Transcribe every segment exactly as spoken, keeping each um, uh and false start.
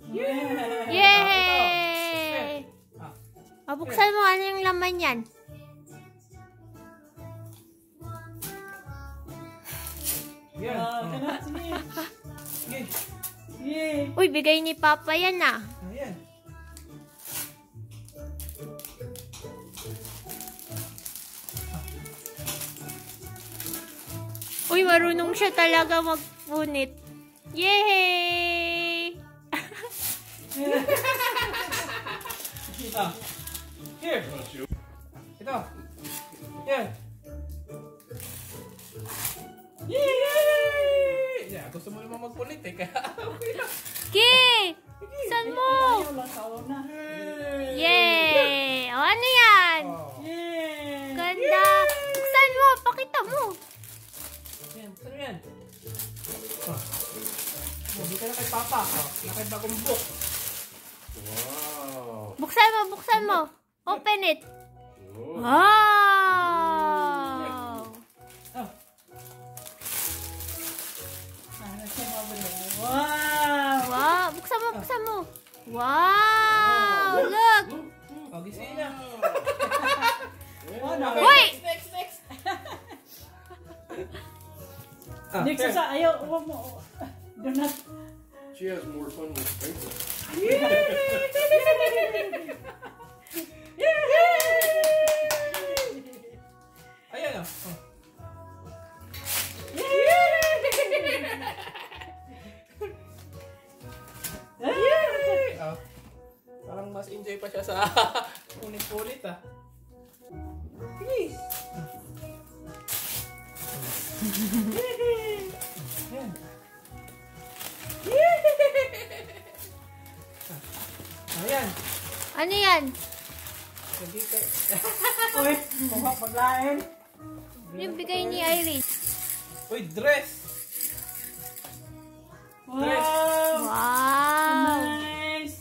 Yeah! Yay! O, buksan mo. Ano yung laman yan? Yeah. Yay! Uy, bigay ni Papa yan ah. Ayan. Uy, marunong siya talaga magpunit. Yay! Ito. Here. Ito. Yan. Yay! Yeah, gusto mo naman magpulit eh. Kaya okay lang. Ki! Saan mo? Ayaw lang kaon na. Yay! O, ano yan? Oh. Yay! Ganda. Saan mo? Pakita mo. Yan, saan yan? Oh. Hindi ka na kay Papa. Oh, na kay bagong book. Wow. Buksan mo, buksan mo. Open it. Oh. Wow! Oh. Ano siya mabalik? Wow! Wow! Buksan mo, buksan mo. Wow! Look! Oh, gising na. Oh, no. Hoy! Next, next. Ah, Next here. sa ayaw. Huwag mo. Do not. She has more fun with paper. Ayan o. Oh. Oh. Parang mas enjoy pa siya sa ulit-ulit ah. Sige. Ayan. Ayan. Ano yan? Hindi ka. Uy, kuha paglain. Yung bigay ni Iris. Uy, dress. Dress. Wow! Wow! Nice!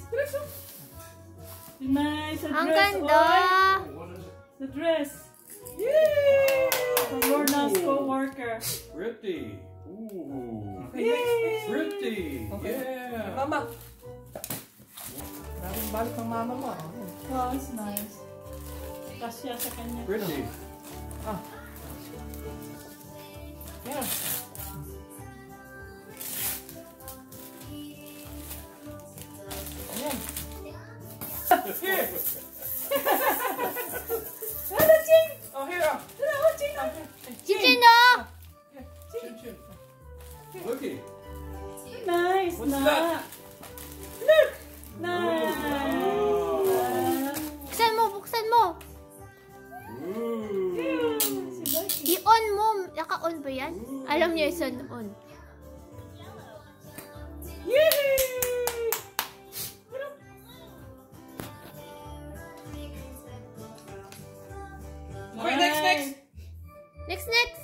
Nice! Sa Ang dress, ganda! oy. What is it? Sa dress. Yay! From Lorna's co-worker. Pretty. Ooh. Okay, next, next. Pretty. Okay. Yeah. Mama. Maraming balik ng mama mo. Wow, it's nice. Kasya sa kanya. Pretty. Ah. Yan. Ayan. Here. Ano, Ching? Oh, here. Oh. Ano, Ching? Chichen no! Chin chin. Looky. Nice! What's na. that? Look! Nice! Wow. Buksan mo, buksan mo. Ooh. Si Becky. I-on mo. Naka-on ba yan? Alam niyo isa on. Yay! Okay, next, next. Next, next.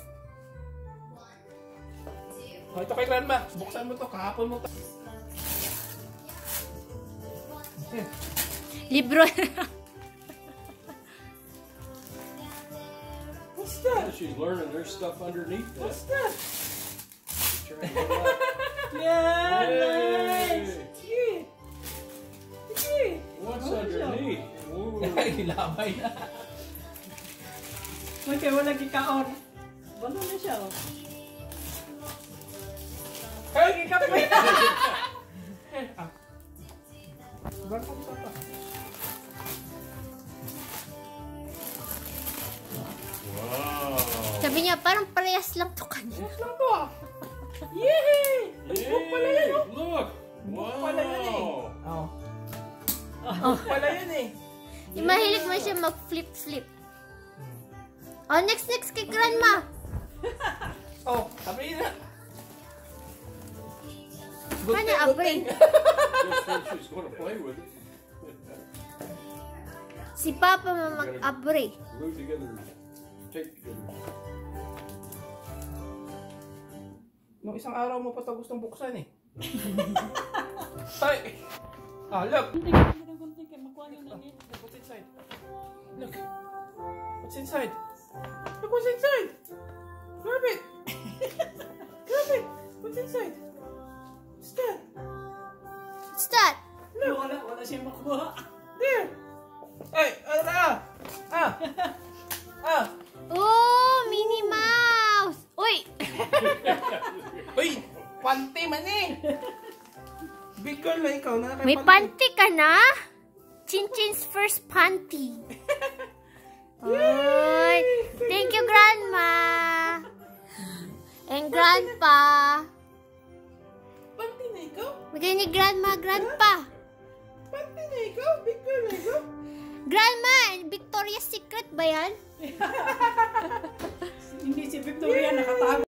Oh, ito kay Grandma. Buksan mo to. Kahapon mo to. Here. Libro. What's that? She's learning there's stuff underneath What's that. that? Trying to get out. Yeah, nice! Hey, Yeah. Yeah. what's Oh, underneath? Ooh. Ilabay na. Okay, wala kikaon. Wala na siya, oh. Hey, kape. Ah. Ba't ka pa? Wow. Sabi niya, parang parehas lang to kanya. Yes lang to ah. Yay! Book pala yan oh. Look. Book pala yan eh. Wow. Oh. Book pala yan eh. Yung mahilig mo siya mag-flip-flip. Oh, next, next kay Grandma. Oh, sabi na. Ano, abay? Just said she's going to play with it. Si Papa mag-abre. Glue together. Tape together. Nung isang araw mo pa ito gustong buksan eh. Ay! Ah, look! Kunti ka, kunti ka, makuha yung langit. What's inside? Look! What's inside? Look what's inside! Grab it! Grab it! What's inside? What's that? What's that? siya makuha. Di. Ay, ano na? Ah. Ah. Oh, Minnie Mouse! Uy! Uy, panty man eh. Big girl na ikaw na. May panty ka na? Chinchin's first panty. Uy! Thank you, Grandma! And Grandpa! Panty na ikaw? Bigay ni Grandma, Grandpa! Panty na ikaw? Big girl na ikaw? Grandma! Victoria's Secret ba yan? Hindi si Victoria nakatago.